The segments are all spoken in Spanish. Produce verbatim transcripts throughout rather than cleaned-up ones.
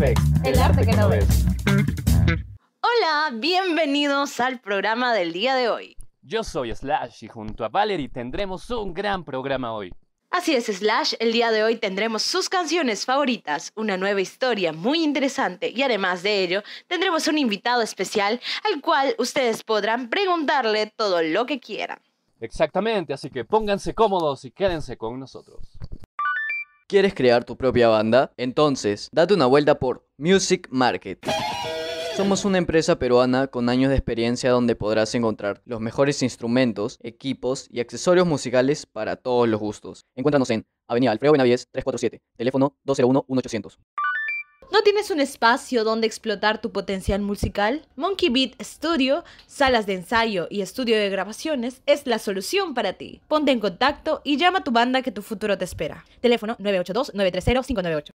Effects, el arte que no ves. Hola, bienvenidos al programa del día de hoy. Yo soy Slash y junto a Valerie tendremos un gran programa hoy. Así es, Slash, el día de hoy tendremos sus canciones favoritas, una nueva historia muy interesante y además de ello tendremos un invitado especial al cual ustedes podrán preguntarle todo lo que quieran. Exactamente, así que pónganse cómodos y quédense con nosotros. ¿Quieres crear tu propia banda? Entonces, date una vuelta por Music Market. Somos una empresa peruana con años de experiencia donde podrás encontrar los mejores instrumentos, equipos y accesorios musicales para todos los gustos. Encuéntranos en Avenida Alfredo Benavides trescientos cuarenta y siete, teléfono dos cero uno, uno ochocientos. ¿No tienes un espacio donde explotar tu potencial musical? Monkey Beat Studio, salas de ensayo y estudio de grabaciones es la solución para ti. Ponte en contacto y llama a tu banda que tu futuro te espera. Teléfono nueve ocho dos, nueve tres cero, cinco nueve ocho.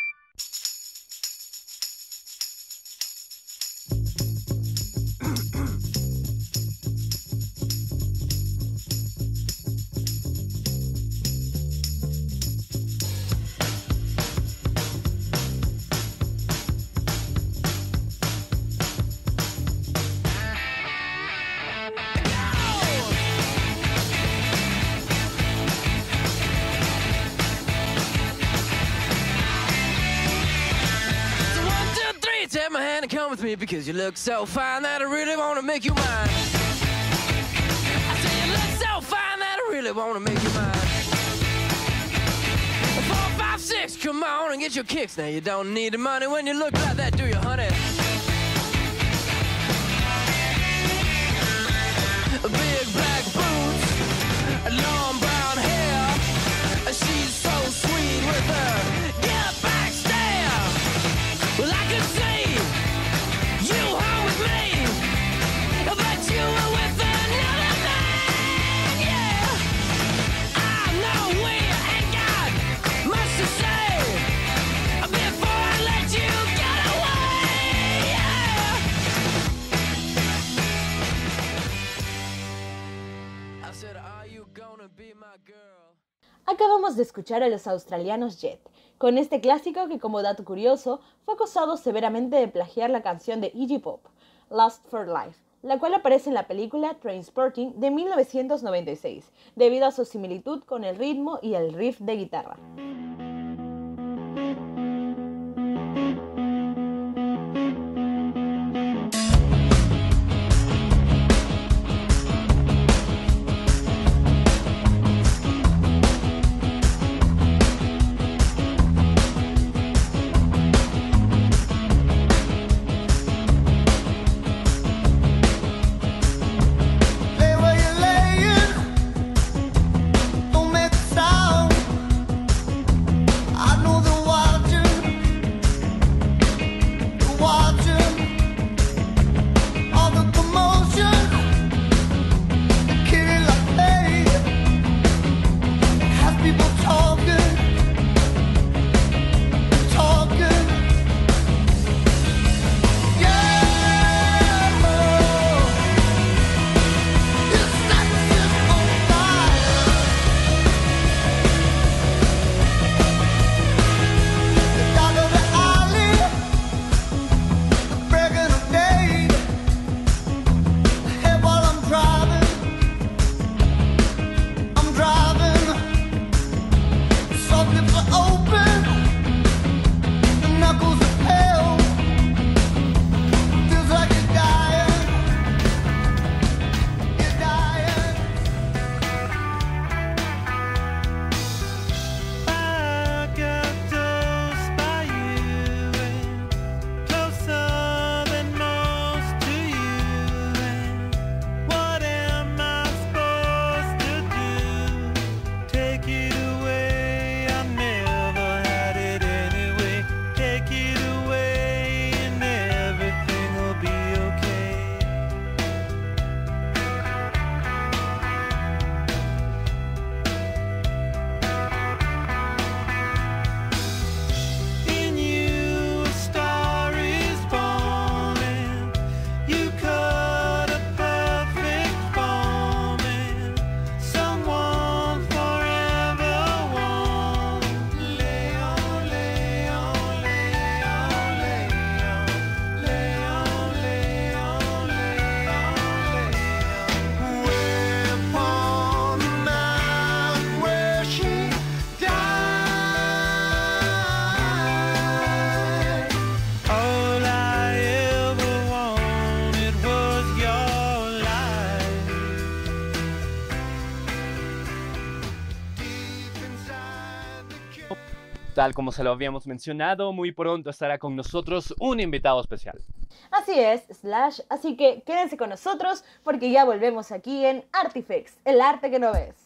Take my hand and come with me because you look so fine that I really want to make you mine. I say you look so fine that I really want to make you mine. Four, five, six, come on and get your kicks. Now you don't need the money when you look like that, do you, honey? Big black boots, long brown hair. She's so sweet with her get back stare. Well, I can see Acabamos de escuchar a los australianos Jet, con este clásico que, como dato curioso, fue acusado severamente de plagiar la canción de Iggy Pop, Lust for Life, la cual aparece en la película Trainspotting de mil novecientos noventa y seis, debido a su similitud con el ritmo y el riff de guitarra. Tal como se lo habíamos mencionado, muy pronto estará con nosotros un invitado especial. Así es, Slash, así que quédense con nosotros porque ya volvemos aquí en Artifex, el arte que no ves.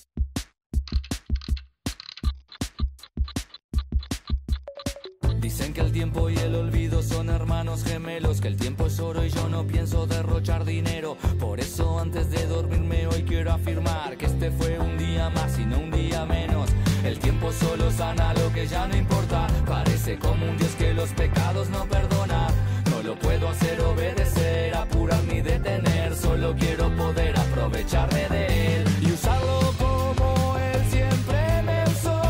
Dicen que el tiempo y el olvido son hermanos gemelos, que el tiempo es oro y yo no pienso derrochar dinero. Por eso antes de dormirme hoy quiero afirmar que este fue un día más y no un día menos. El tiempo solo sana lo que ya no importa. Parece como un Dios que los pecados no perdona. No lo puedo hacer obedecer, apurar ni detener. Solo quiero poder aprovecharme de él y usarlo como él siempre me usó,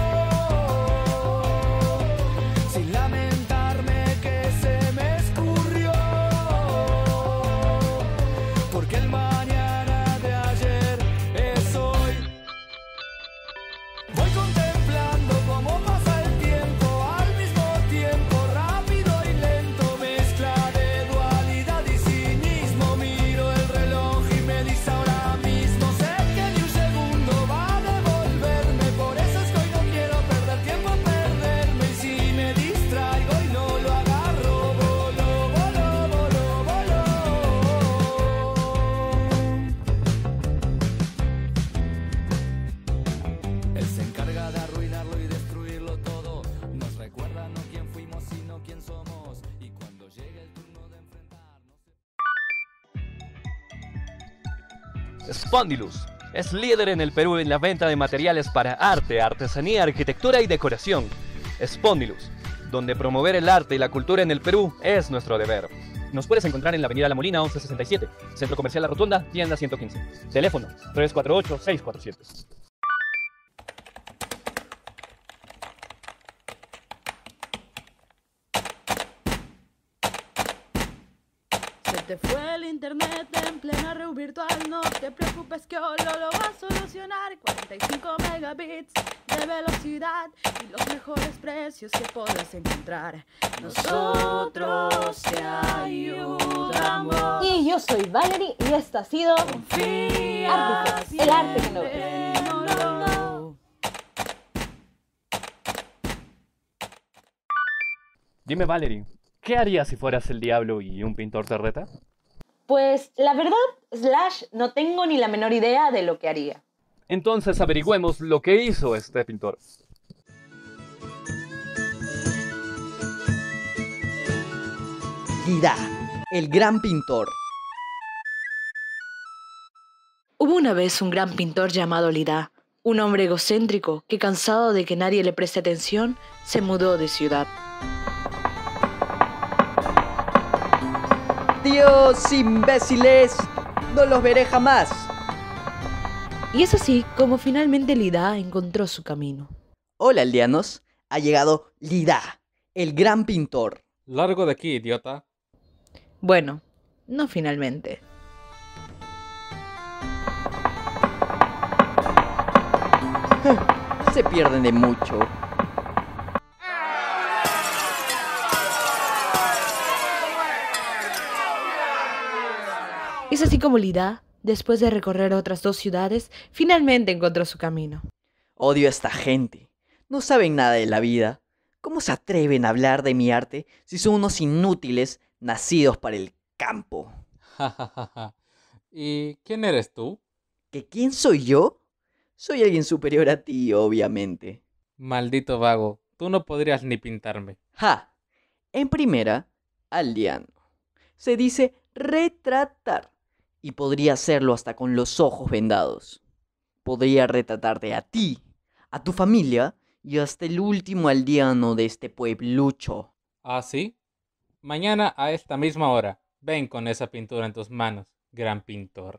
sin lamentarme que se me escurrió. Porque el mañana de ayer es hoy. Voy contemplando cómo pasa el tiempo, al mismo tiempo rápido y lento, mezcla de dualidad y cinismo. Miro el reloj y me dice ahora mismo, sé que ni un segundo va a devolverme. Por eso es que hoy no quiero perder tiempo en perderme. Y si me distraigo y no lo agarro, volo, volo, volo, volo. Él se encarga de arruinarlo y destruirlo todo. Nos recuerda no quién fuimos, sino quién somos. Y cuando llegue el turno de enfrentarnos... Spondylus es líder en el Perú en la venta de materiales para arte, artesanía, arquitectura y decoración. Spondylus, donde promover el arte y la cultura en el Perú es nuestro deber. Nos puedes encontrar en la avenida La Molina once sesenta y siete, Centro Comercial La Rotunda, tienda ciento quince. Teléfono tres cuatro ocho, seis cuatro siete. Se te fue el internet en plena red virtual, no te preocupes que Olo lo va a solucionar. cuarenta y cinco megabits de velocidad y los mejores precios que podrás encontrar. Nosotros te ayudamos. Y yo soy Valerie y esto ha sido Artifex, el arte que no ves. No, no, no. Dime, Valerie, ¿qué harías si fueras el diablo y un pintor te reta? Pues la verdad, Slash, no tengo ni la menor idea de lo que haría. Entonces averigüemos lo que hizo este pintor. Lida, el gran pintor. Hubo una vez un gran pintor llamado Lida, un hombre egocéntrico que, cansado de que nadie le preste atención, se mudó de ciudad. ¡Dios, imbéciles! ¡No los veré jamás! Y es así como finalmente Lida encontró su camino. Hola, aldeanos. Ha llegado Lida, el gran pintor. Largo de aquí, idiota. Bueno, no finalmente. Se pierden de mucho. Es así como Lida, después de recorrer otras dos ciudades, finalmente encontró su camino. Odio a esta gente. No saben nada de la vida. ¿Cómo se atreven a hablar de mi arte si son unos inútiles nacidos para el campo? ¿Y quién eres tú? ¿Que quién soy yo? Soy alguien superior a ti, obviamente. Maldito vago, tú no podrías ni pintarme. ¡Ja! En primera, aldeano. Se dice retratar. Y podría hacerlo hasta con los ojos vendados. Podría retratarte a ti, a tu familia y hasta el último aldeano de este pueblucho. ¿Ah, sí? Mañana a esta misma hora, ven con esa pintura en tus manos, gran pintor.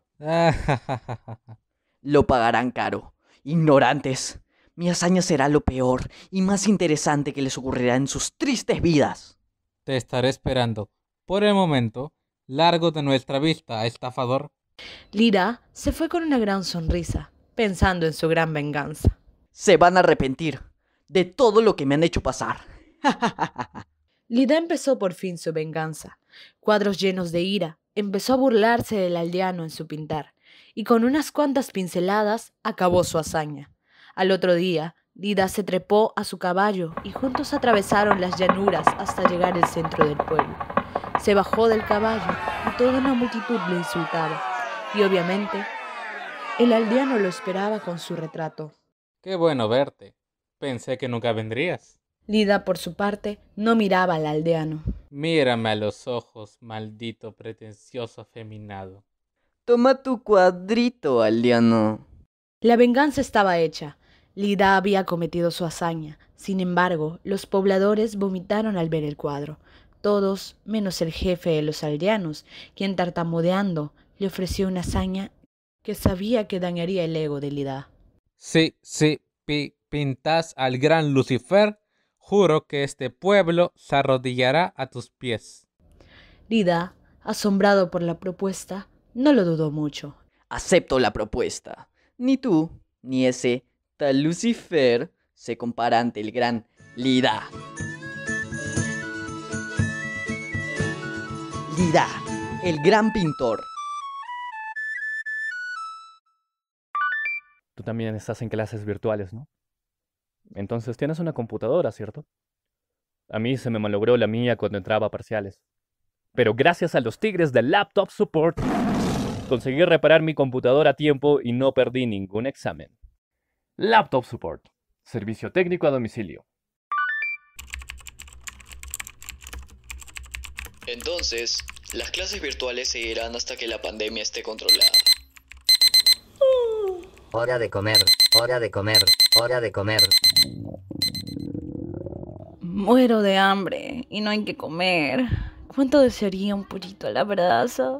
Lo pagarán caro, ignorantes. Mi hazaña será lo peor y más interesante que les ocurrirá en sus tristes vidas. Te estaré esperando. Por el momento, largo de nuestra vista, estafador. Lida se fue con una gran sonrisa, pensando en su gran venganza. Se van a arrepentir de todo lo que me han hecho pasar. Lida empezó por fin su venganza. Cuadros llenos de ira, empezó a burlarse del aldeano en su pintar, y con unas cuantas pinceladas acabó su hazaña. Al otro día, Lida se trepó a su caballo y juntos atravesaron las llanuras hasta llegar al centro del pueblo. Se bajó del caballo y toda una multitud le insultaba. Y obviamente, el aldeano lo esperaba con su retrato. Qué bueno verte. Pensé que nunca vendrías. Lida, por su parte, no miraba al aldeano. Mírame a los ojos, maldito pretencioso afeminado. Toma tu cuadrito, aldeano. La venganza estaba hecha. Lida había cometido su hazaña. Sin embargo, los pobladores vomitaron al ver el cuadro. Todos, menos el jefe de los aldeanos, quien tartamudeando le ofreció una hazaña que sabía que dañaría el ego de Lida. Sí, sí, pi pintas al gran Lucifer. Juro que este pueblo se arrodillará a tus pies. Lida, asombrado por la propuesta, no lo dudó mucho. Acepto la propuesta. Ni tú, ni ese tal Lucifer se compara ante el gran Lida. Lida, el gran pintor. Tú también estás en clases virtuales, ¿no? Entonces tienes una computadora, ¿cierto? A mí se me malogró la mía cuando entraba a parciales. Pero gracias a los tigres del Laptop Support, conseguí reparar mi computadora a tiempo y no perdí ningún examen. Laptop Support. Servicio técnico a domicilio. Entonces, las clases virtuales seguirán hasta que la pandemia esté controlada. Hora de comer, hora de comer, hora de comer. Muero de hambre y no hay que comer. ¿Cuánto desearía un pollito a la brasa?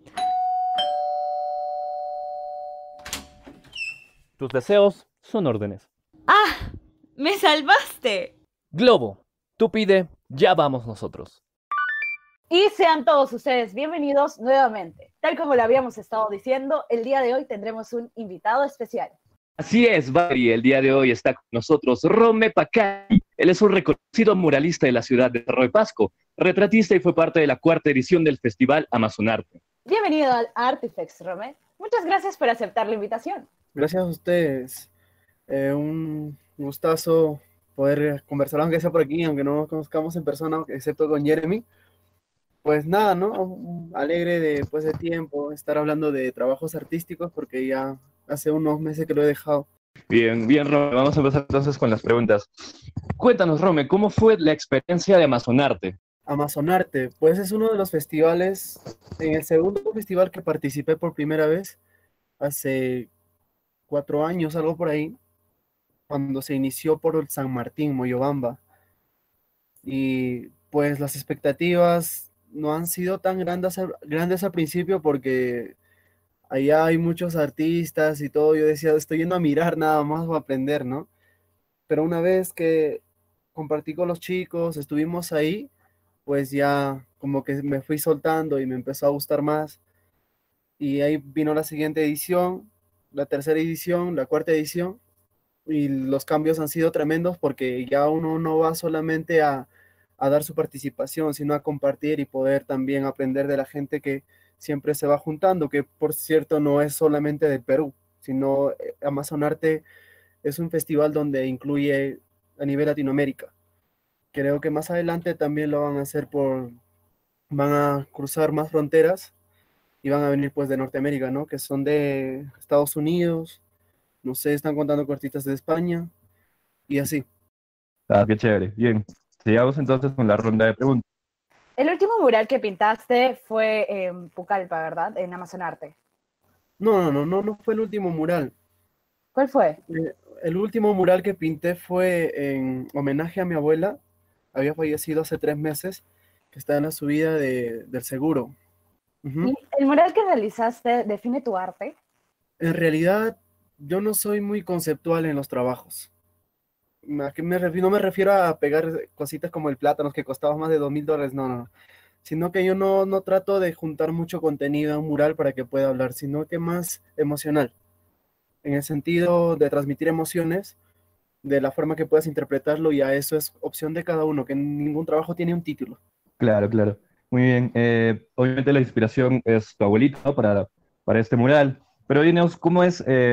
Tus deseos son órdenes. ¡Ah! ¡Me salvaste! Globo, tú pide, ya vamos nosotros. Y sean todos ustedes bienvenidos nuevamente. Tal como lo habíamos estado diciendo, el día de hoy tendremos un invitado especial. Así es, Bari, el día de hoy está con nosotros Rome Pacay. Él es un reconocido muralista de la ciudad de Cerro de Pasco, retratista y fue parte de la cuarta edición del Festival Amazonarte. Bienvenido al Artifex, Rome. Muchas gracias por aceptar la invitación. Gracias a ustedes. Eh, un gustazo poder conversar, aunque sea por aquí, aunque no nos conozcamos en persona, excepto con Jeremy. Pues nada, ¿no? Alegre de, después de tiempo estar hablando de trabajos artísticos porque ya hace unos meses que lo he dejado. Bien, bien, Rome. Vamos a empezar entonces con las preguntas. Cuéntanos, Rome, ¿cómo fue la experiencia de Amazonarte? Amazonarte, pues es uno de los festivales, en el segundo festival que participé por primera vez, hace cuatro años, algo por ahí, cuando se inició por el San Martín, Moyobamba. Y pues las expectativas no han sido tan grandes, grandes al principio porque allá hay muchos artistas y todo. Yo decía, estoy yendo a mirar nada más o a aprender, ¿no? Pero una vez que compartí con los chicos, estuvimos ahí, pues ya como que me fui soltando y me empezó a gustar más. Y ahí vino la siguiente edición, la tercera edición, la cuarta edición, y los cambios han sido tremendos porque ya uno no va solamente a a dar su participación, sino a compartir y poder también aprender de la gente que siempre se va juntando, que por cierto no es solamente del Perú, sino Amazonarte es un festival donde incluye a nivel Latinoamérica. Creo que más adelante también lo van a hacer por, van a cruzar más fronteras y van a venir pues de Norteamérica, ¿no? Que son de Estados Unidos, no sé, están contando cortitas de España y así. Ah, qué chévere. Bien. Sigamos entonces con la ronda de preguntas. El último mural que pintaste fue en Pucallpa, ¿verdad? En Amazonarte. No, no, no, no, no fue el último mural. ¿Cuál fue? Eh, El último mural que pinté fue en homenaje a mi abuela. Había fallecido hace tres meses, que está en la subida de, del seguro. Ujú. ¿Y el mural que realizaste define tu arte? En realidad, yo no soy muy conceptual en los trabajos. ¿A qué me refiero? No me refiero a pegar cositas como el plátano que costaba más de dos mil dólares, no, no. Sino que yo no, no trato de juntar mucho contenido a un mural para que pueda hablar, sino que más emocional, en el sentido de transmitir emociones, de la forma que puedas interpretarlo, y a eso es opción de cada uno, que ningún trabajo tiene un título. Claro, claro. Muy bien. Eh, obviamente la inspiración es tu abuelita, ¿no? para, para este mural. Pero dinos, ¿cómo es eh,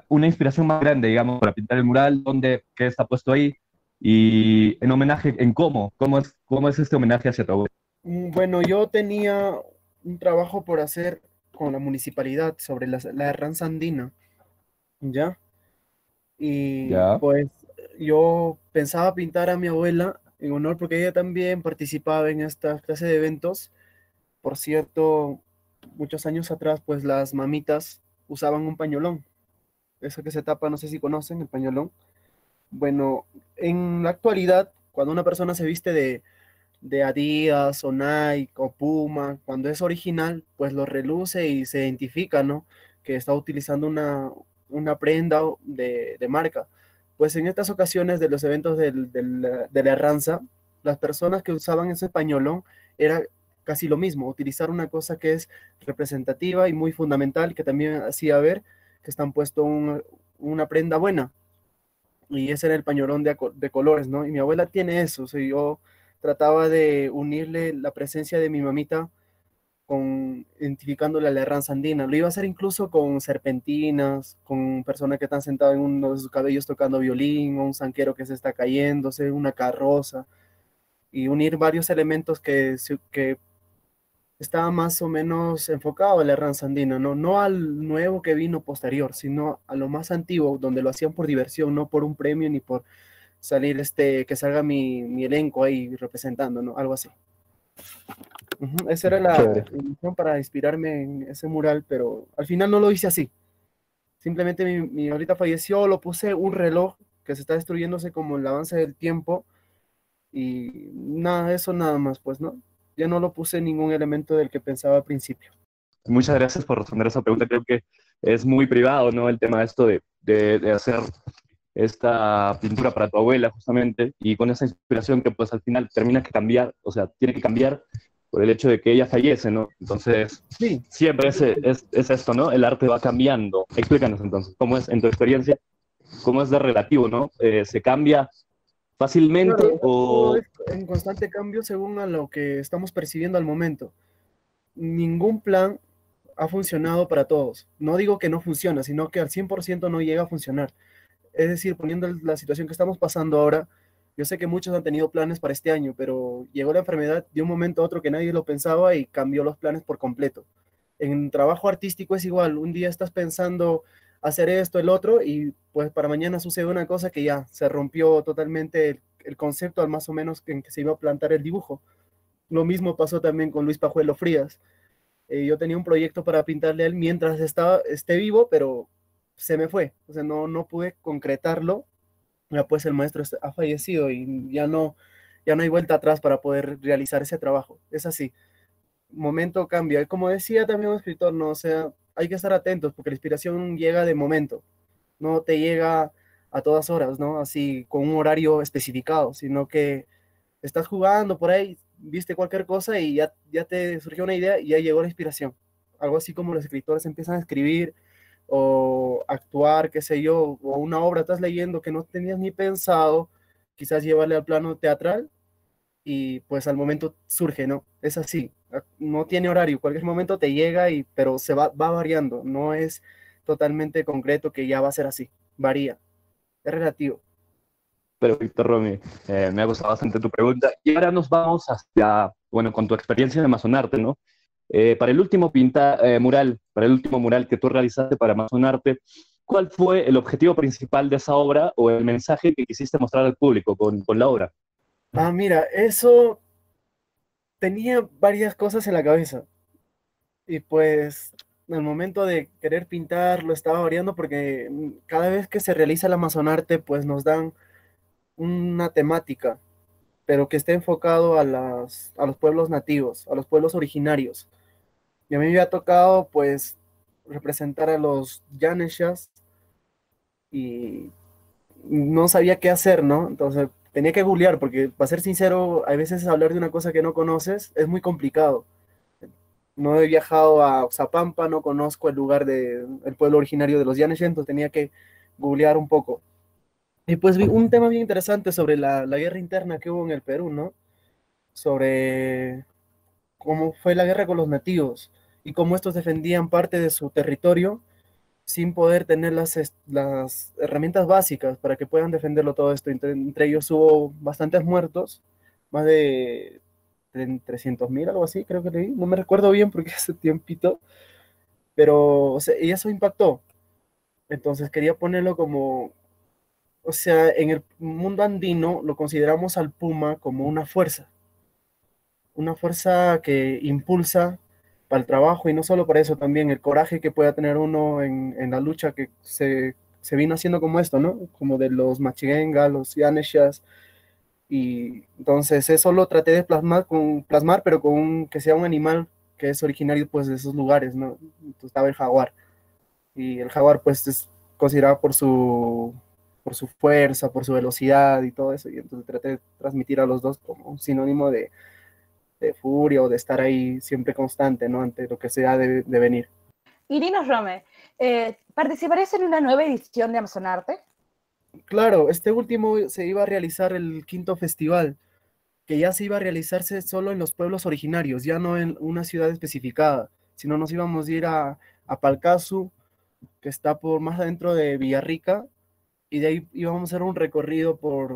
una inspiración más grande, digamos, para pintar el mural? ¿Dónde, qué está puesto ahí? Y en homenaje, ¿en cómo? ¿Cómo es, cómo es este homenaje hacia tu abuela? Mm, Bueno, yo tenía un trabajo por hacer con la municipalidad sobre la, la ranza andina, ¿ya? Y Ya. pues yo pensaba pintar a mi abuela en honor porque ella también participaba en esta clase de eventos. Por cierto, muchos años atrás, pues las mamitas usaban un pañolón, eso que se tapa, no sé si conocen el pañolón. Bueno, en la actualidad, cuando una persona se viste de, de Adidas o Nike o Puma, cuando es original, pues lo reluce y se identifica, ¿no? Que está utilizando una, una prenda de, de marca. Pues en estas ocasiones de los eventos del- del- de la Herranza, las personas que usaban ese pañolón era casi lo mismo, utilizar una cosa que es representativa y muy fundamental, que también hacía ver que están puesto un- una prenda buena y ese era el pañolón de, aco- de colores, ¿no? Y mi abuela tiene eso, o sea, yo trataba de unirle la presencia de mi mamita con identificándole a la Herranza andina. Lo iba a hacer incluso con serpentinas, con personas que están sentadas en uno de sus cabellos tocando violín, o un zanquero que se está cayéndose, una carroza, y unir varios elementos que, se- que estaba más o menos enfocado a la Herranza andina, ¿no? No al nuevo que vino posterior, sino a lo más antiguo, donde lo hacían por diversión, no por un premio ni por salir este, que salga mi, mi elenco ahí representando, ¿no? Algo así. Ujú, esa era la Chévere. intención para inspirarme en ese mural, pero al final no lo hice así. Simplemente mi, mi abuelita falleció, lo puse un reloj que se está destruyéndose como el avance del tiempo y nada, eso nada más, pues, ¿no? Ya no lo puse ningún elemento del que pensaba al principio. Muchas gracias por responder esa pregunta. Creo que es muy privado, ¿no? El tema de esto de, de, de hacer esta pintura para tu abuela, justamente, y con esa inspiración que pues al final termina que cambiar, o sea, tiene que cambiar por el hecho de que ella fallece, ¿no? Entonces, Sí, siempre es, es, es esto, ¿no? El arte va cambiando. Explícanos entonces, ¿cómo es en tu experiencia? ¿Cómo es de relativo, ¿no? Eh, ¿se cambia claro, fácilmente todo o es en constante cambio según a lo que estamos percibiendo al momento. Ningún plan ha funcionado para todos. No digo que no funciona, sino que al cien por ciento no llega a funcionar. Es decir, poniendo el- la situación que estamos pasando ahora, yo sé que muchos han tenido planes para este año, pero llegó la enfermedad de un momento a otro que nadie lo pensaba y cambió los planes por completo. En trabajo artístico es igual, un día estás pensando hacer esto, el otro, y pues para mañana sucede una cosa que ya se rompió totalmente el, el concepto al más o menos en que se iba a plantar el dibujo. Lo mismo pasó también con Luis Pajuelo Frías. Eh, yo tenía un proyecto para pintarle a él mientras estaba, esté vivo, pero se me fue. O sea, no, no pude concretarlo. Ya pues el maestro est- ha fallecido y ya no, ya no hay vuelta atrás para poder realizar ese trabajo. Es así. Momento cambia. Y como decía también un escritor, no, o sea, hay que estar atentos porque la inspiración llega de momento. No te llega a todas horas, ¿no? Así con un horario especificado, sino que estás jugando por ahí, viste cualquier cosa y ya, ya te surgió una idea y ya llegó la inspiración. Algo así como los escritores empiezan a escribir o actuar, qué sé yo, o una obra estás leyendo que no tenías ni pensado, quizás llevarle al plano teatral y pues al momento surge, ¿no? Es así, no tiene horario, cualquier momento te llega y pero se va, va variando, no es totalmente concreto que ya va a ser así, varía, es relativo. pero Víctor Romy, eh, me ha gustado bastante tu pregunta. Y ahora nos vamos hacia, bueno, con tu experiencia en Amazonarte, ¿no? Eh, para el último pinta, eh, mural, para el último mural que tú realizaste para Amazonarte, ¿cuál fue el objetivo principal de esa obra o el mensaje que quisiste mostrar al público con, con la obra? Ah, mira, eso tenía varias cosas en la cabeza y pues al momento de querer pintar lo estaba variando porque mm, cada vez que se realiza el Amazonarte pues nos dan una temática, pero que esté enfocado a las, a los pueblos nativos, a los pueblos originarios. Y a mí me ha tocado pues representar a los Yaneshas y no sabía qué hacer, ¿no? Entonces tenía que googlear porque para ser sincero, a veces hablar de una cosa que no conoces es muy complicado. No he viajado a Oxapampa, no conozco el lugar de, el pueblo originario de los Yanes, entonces tenía que googlear un poco. Y pues vi un tema bien interesante sobre la, la guerra interna que hubo en el Perú, ¿no? Sobre cómo fue la guerra con los nativos y cómo estos defendían parte de su territorio sin poder tener las, es- las herramientas básicas para que puedan defenderlo todo esto. Entre, entre ellos hubo bastantes muertos, más de trescientos mil, algo así, creo que leí. No me recuerdo bien porque hace tiempito, pero o sea, y eso impactó. Entonces quería ponerlo como, o sea, en el mundo andino lo consideramos al puma como una fuerza, una fuerza que impulsa para el trabajo y no solo para eso, también el coraje que pueda tener uno en, en la lucha que se, se vino haciendo como esto, ¿no? Como de los Machigenga, los Yaneshas, y entonces eso lo traté de plasmar, con, plasmar pero con un- que sea un animal que es originario pues de esos lugares, ¿no? Entonces estaba el jaguar, y el jaguar pues es considerado por su, por su fuerza, por su velocidad y todo eso, y entonces traté de transmitir a los dos como un sinónimo de, de furia o de estar ahí siempre constante, ¿no? Ante lo que sea de, de venir. Y dinos, Rome, eh, ¿participarías en una nueva edición de Amazonarte? Claro, este último se iba a realizar el quinto festival, que ya se iba a realizarse solo en los pueblos originarios, ya no en una ciudad especificada, sino nos íbamos a ir a, a Palcazu, que está por más adentro de Villarrica, y de ahí íbamos a hacer un recorrido por,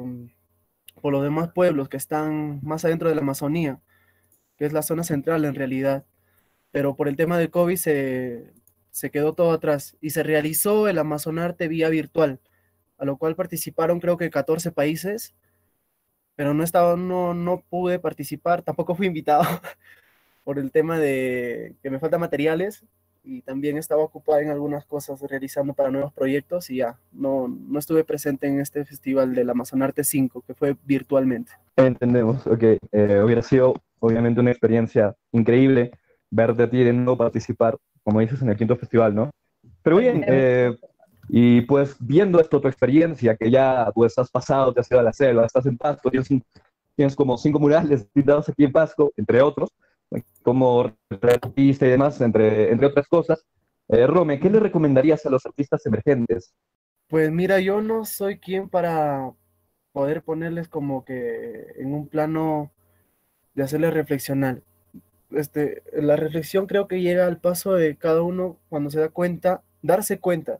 por los demás pueblos que están más adentro de la Amazonía, que es la zona central en realidad. Pero por el tema del COVID se, se quedó todo atrás y se realizó el Amazonarte vía virtual, a lo cual participaron creo que catorce países, pero no estaba, no, no pude participar, tampoco fui invitado por el tema de que me faltan materiales y también estaba ocupada en algunas cosas realizando para nuevos proyectos y ya, no, no estuve presente en este festival del Amazonarte cinco, que fue virtualmente. Entendemos, ok. Eh, hubiera sido obviamente una experiencia increíble verte a ti de nuevo participar, como dices, en el quinto festival, ¿no? Pero bien, eh, y pues viendo esto, tu experiencia, que ya pues has pasado, te has ido a la selva, estás en Pasco, tienes, un- tienes como cinco murales pintados aquí en Pasco, entre otros, eh, como retratista y demás, entre, entre otras cosas. Eh, Rome, ¿qué le recomendarías a los artistas emergentes? Pues mira, yo no soy quien para poder ponerles como que en un plano de hacerles reflexionar. Este, la reflexión creo que llega al paso de cada uno cuando se da cuenta, darse cuenta,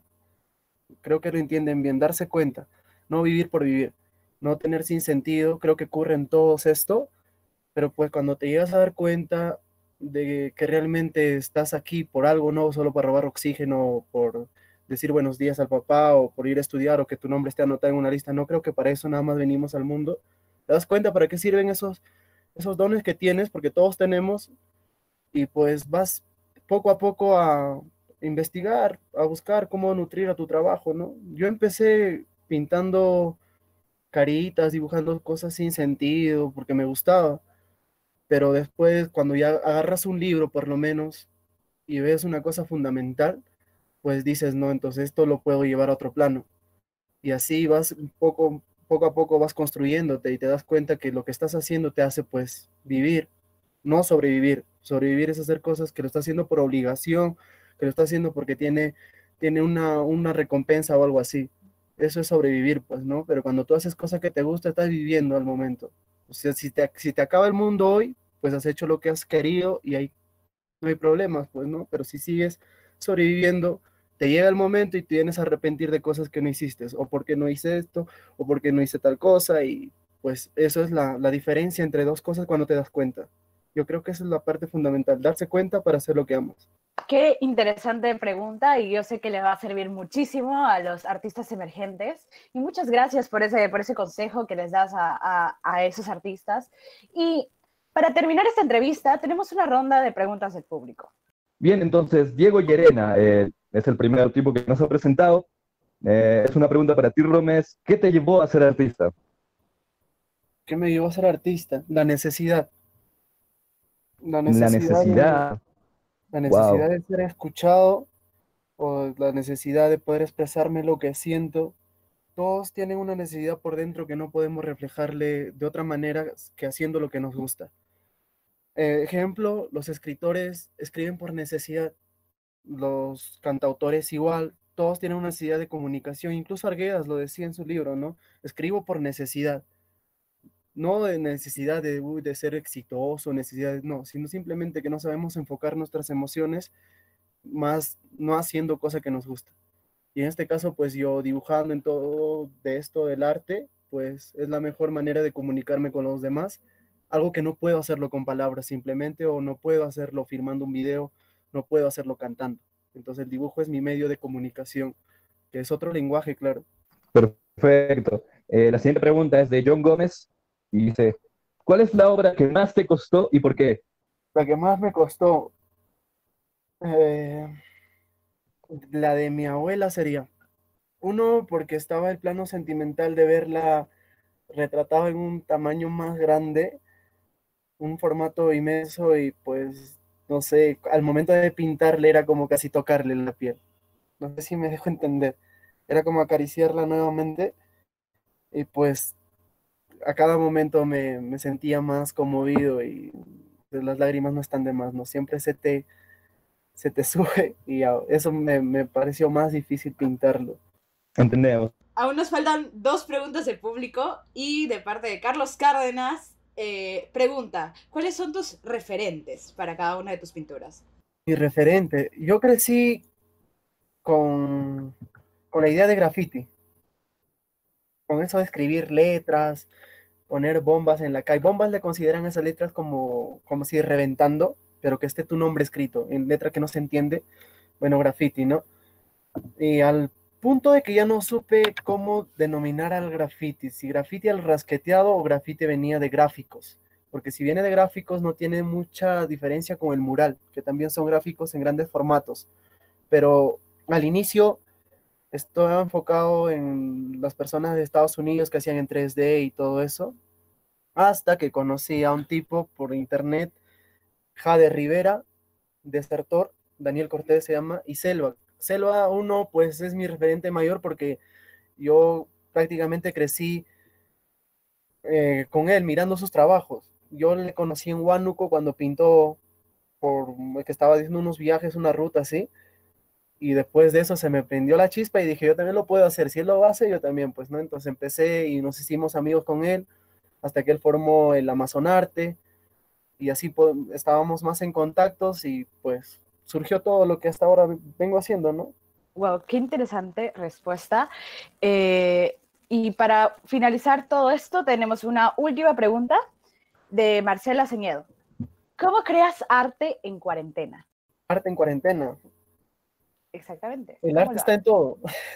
creo que lo entienden bien, darse cuenta, no vivir por vivir, no tener sin sentido, creo que ocurre en todos esto, pero pues cuando te llegas a dar cuenta de que realmente estás aquí por algo, no solo para robar oxígeno, o por decir buenos días al papá, o por ir a estudiar, o que tu nombre esté anotado en una lista, no creo que para eso nada más venimos al mundo. ¿Te das cuenta para qué sirven esos, esos dones que tienes? Porque todos tenemos, y pues vas poco a poco a investigar, a buscar cómo nutrir a tu trabajo, ¿no? Yo empecé pintando caritas, dibujando cosas sin sentido, porque me gustaba, pero después cuando ya agarras un libro por lo menos y ves una cosa fundamental, pues dices, no, entonces esto lo puedo llevar a otro plano. Y así vas un poco, poco a poco vas construyéndote y te das cuenta que lo que estás haciendo te hace pues vivir, no sobrevivir. Sobrevivir es hacer cosas que lo estás haciendo por obligación, que lo estás haciendo porque tiene, tiene una, una recompensa o algo así. Eso es sobrevivir, pues, ¿no? Pero cuando tú haces cosas que te gusta, estás viviendo al momento. O sea, si te, si te acaba el mundo hoy, pues has hecho lo que has querido y ahí no hay problemas, pues, ¿no? Pero si sigues sobreviviendo, te llega el momento y te vienes a arrepentir de cosas que no hiciste, o porque no hice esto, o porque no hice tal cosa, y pues eso es la, la diferencia entre dos cosas cuando te das cuenta. Yo creo que esa es la parte fundamental, darse cuenta para hacer lo que amas. Qué interesante pregunta y yo sé que le va a servir muchísimo a los artistas emergentes y muchas gracias por ese, por ese consejo que les das a, a, a esos artistas. Y para terminar esta entrevista tenemos una ronda de preguntas del público. Bien, entonces, Diego Llerena eh, es el primer tipo que nos ha presentado. Eh, es una pregunta para ti, Romes. ¿Qué te llevó a ser artista? ¿Qué me llevó a ser artista? La necesidad. La La necesidad de, necesidad. la Wow. necesidad de ser escuchado o la necesidad de poder expresarme lo que siento. Todos tienen una necesidad por dentro que no podemos reflejarle de otra manera que haciendo lo que nos gusta. Eh, ejemplo, los escritores escriben por necesidad, los cantautores igual, todos tienen una necesidad de comunicación, incluso Arguedas lo decía en su libro, ¿no? Escribo por necesidad, no de necesidad de, uy, de ser exitoso, necesidad, de- no, sino simplemente que no sabemos enfocar nuestras emociones más no haciendo cosas que nos gusta. Y en este caso, pues yo dibujando en todo de esto del arte, pues es la mejor manera de comunicarme con los demás, algo que no puedo hacerlo con palabras simplemente, o no puedo hacerlo firmando un video, no puedo hacerlo cantando. Entonces el dibujo es mi medio de comunicación, que es otro lenguaje, claro. Perfecto. Eh, la siguiente pregunta es de John Gómez y dice, ¿cuál es la obra que más te costó y por qué? La que más me costó, eh, la de mi abuela sería, uno, porque estaba el plano sentimental de verla retratada en un tamaño más grande, un formato inmenso y pues, no sé, al momento de pintarle era como casi tocarle la piel. No sé si me dejo entender. Era como acariciarla nuevamente y pues a cada momento me, me sentía más conmovido y pues, las lágrimas no están de más, ¿no? Siempre se te, se te sube y a- eso me, me pareció más difícil pintarlo. Entendemos. Aún nos faltan dos preguntas del público y de parte de Carlos Cárdenas, eh, pregunta, ¿cuáles son tus referentes para cada una de tus pinturas? Mi referente, yo crecí con, con la idea de graffiti, con eso de escribir letras, poner bombas en la calle. Bombas le consideran esas letras como, como si reventando, pero que esté tu nombre escrito en letra que no se entiende. Bueno, graffiti, ¿no? Y al punto de que ya no supe cómo denominar al graffiti, si graffiti al rasqueteado o graffiti venía de gráficos, porque si viene de gráficos no tiene mucha diferencia con el mural, que también son gráficos en grandes formatos, pero al inicio estaba enfocado en las personas de Estados Unidos que hacían en tres D y todo eso, hasta que conocí a un tipo por internet, Jade Rivera, Desertor, Daniel Cortés se llama, y Selva. Selva uno, pues es mi referente mayor porque yo prácticamente crecí eh, con él mirando sus trabajos. Yo le conocí en Huánuco cuando pintó, por que estaba haciendo unos viajes, una ruta así, y después de eso se me prendió la chispa y dije, yo también lo puedo hacer, si él lo hace, yo también, pues, ¿no? Entonces empecé y nos hicimos amigos con él, hasta que él formó el Amazonarte, y así po- estábamos más en contactos y pues surgió todo lo que hasta ahora vengo haciendo, ¿no? Wow, qué interesante respuesta. Eh, y para finalizar todo esto, tenemos una última pregunta de Marcela Ceñedo. ¿Cómo creas arte en cuarentena? Arte en cuarentena. Exactamente. El ¿Cómo arte lo está en todo.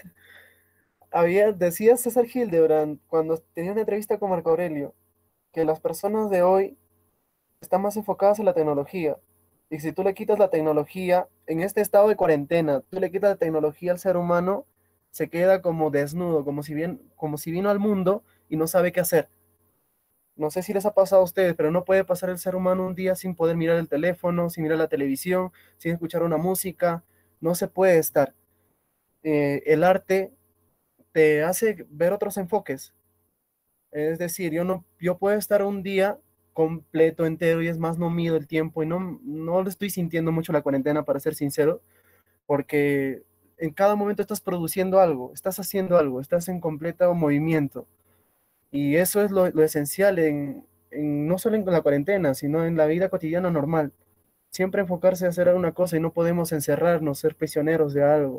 Había, decía César Hildebrand cuando tenía una entrevista con Marco Aurelio, que las personas de hoy están más enfocadas en la tecnología. Y si tú le quitas la tecnología, en este estado de cuarentena, tú le quitas la tecnología al ser humano, se queda como desnudo, como si bien, como si vino al mundo y no sabe qué hacer. No sé si les ha pasado a ustedes, pero no puede pasar el ser humano un día sin poder mirar el teléfono, sin mirar la televisión, sin escuchar una música. No se puede estar. Eh, el arte te hace ver otros enfoques. Es decir, yo no, yo puedo estar un día completo, entero, y es más, no mido el tiempo y no, no le estoy sintiendo mucho la cuarentena, para ser sincero, porque en cada momento estás produciendo algo, estás haciendo algo, estás en completo movimiento. Y eso es lo, lo esencial en, en- no solo en la cuarentena, sino en la vida cotidiana normal. Siempre enfocarse a hacer una cosa y no podemos encerrarnos, ser prisioneros de algo.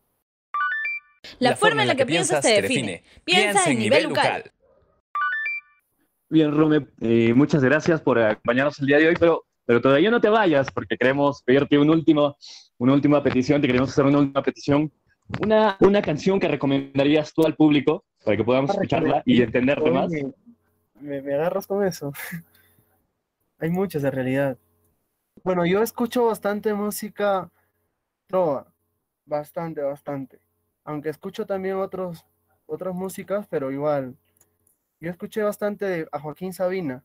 La forma en la que piensas te define. Piensa en nivel local. Bien, Rome, eh, muchas gracias por acompañarnos el día de hoy, pero, pero todavía no te vayas porque queremos pedirte un último, una última petición, te queremos hacer una última petición, una, una canción que recomendarías tú al público para que podamos escucharla y entenderte más. Oye, me, me agarras con eso. Hay muchas en realidad. Bueno, yo escucho bastante música trova, bastante, bastante. Aunque escucho también otros, otras músicas, pero igual. Yo escuché bastante de- a Joaquín Sabina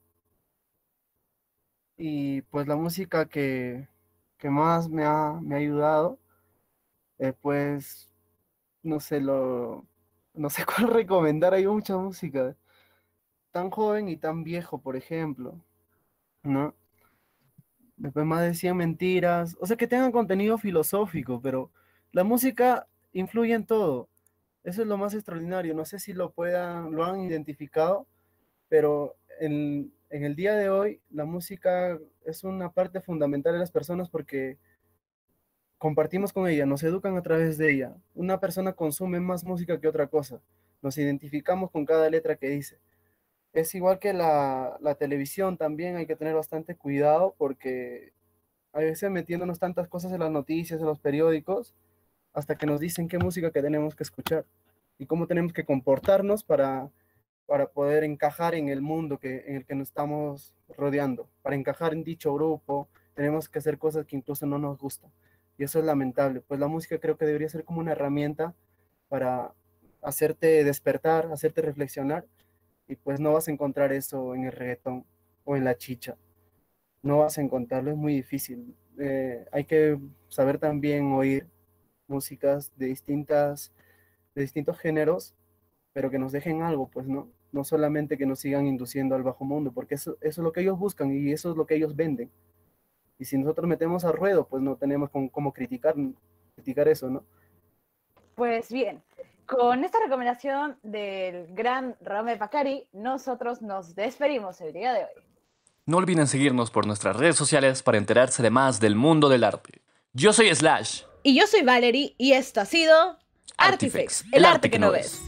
y pues la música que, que más me ha, me ha ayudado, eh, pues no sé, lo, no sé cuál recomendar, hay mucha música, tan joven y tan viejo, por ejemplo, ¿no? Después más de cien mentiras, o sea, que tengan contenido filosófico, pero la música influye en todo. Eso es lo más extraordinario. No sé si lo puedan, lo han identificado, pero en, en el día de hoy la música es una parte fundamental de las personas porque compartimos con ella, nos educan a través de ella. Una persona consume más música que otra cosa. Nos identificamos con cada letra que dice. Es igual que la, la televisión, también hay que tener bastante cuidado porque a veces metiéndonos tantas cosas en las noticias, en los periódicos, hasta que nos dicen qué música que tenemos que escuchar y cómo tenemos que comportarnos para, para poder encajar en el mundo que, en el que nos estamos rodeando. Para encajar en dicho grupo, tenemos que hacer cosas que incluso no nos gustan. Y eso es lamentable. Pues la música creo que debería ser como una herramienta para hacerte despertar, hacerte reflexionar, y pues no vas a encontrar eso en el reggaetón o en la chicha. No vas a encontrarlo, es muy difícil. Eh, hay que saber también oír músicas de distintas, de distintos géneros, pero que nos dejen algo, pues no, no solamente que nos sigan induciendo al bajo mundo, porque eso, eso es lo que ellos buscan y eso es lo que ellos venden. Y si nosotros metemos al ruedo, pues no tenemos cómo, cómo criticar, criticar eso, ¿no? Pues bien, con esta recomendación del gran Rame Pacari, nosotros nos despedimos el día de hoy. No olviden seguirnos por nuestras redes sociales para enterarse de más del mundo del arte. Yo soy Slash. Y yo soy Valerie, y esto ha sido Artifex, el arte que no ves.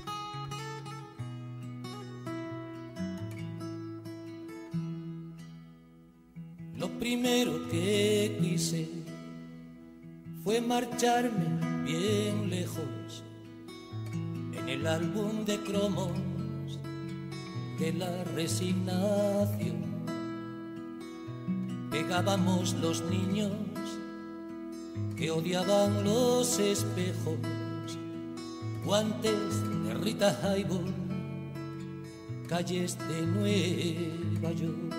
Lo primero que quise fue marcharme bien lejos en el álbum de cromos de la resignación. Pegábamos los niños que odiaban los espejos, guantes de Rita Hayworth, calles de Nueva York.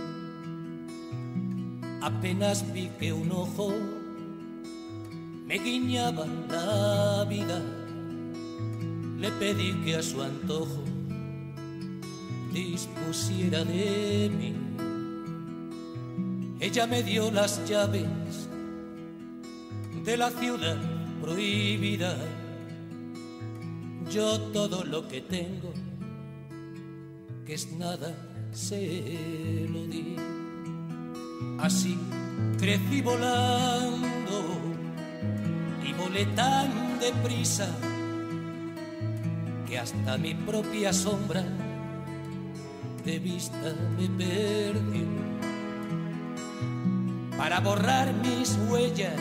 Apenas vi que un ojo me guiñaba la vida, le pedí que a su antojo dispusiera de mí. Ella me dio las llaves de la ciudad prohibida. Yo todo lo que tengo, que es nada, se lo di. Así crecí volando y volé tan deprisa que hasta mi propia sombra de vista me perdió. Para borrar mis huellas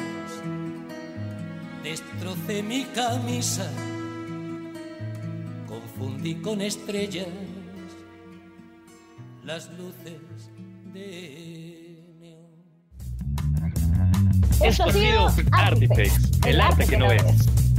destrocé mi camisa, confundí con estrellas las luces de neón. Esto ha sido Artifex, el arte que no ves.